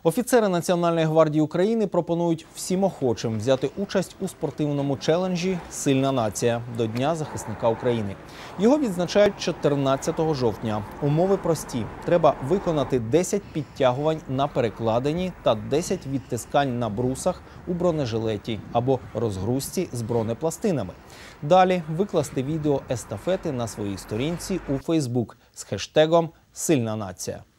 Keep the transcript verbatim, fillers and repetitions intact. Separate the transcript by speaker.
Speaker 1: Офіцери Національної гвардії України пропонують всім охочим взяти участь у спортивному челенджі «Сильна нація» до Дня захисника України. Його відзначають чотирнадцятого жовтня. Умови прості. Треба виконати десять підтягувань на перекладині та десять відтискань на брусах у бронежилеті або розгрузці з бронепластинами. Далі викласти відео естафети на своїй сторінці у Фейсбук з хештегом «Сильна нація».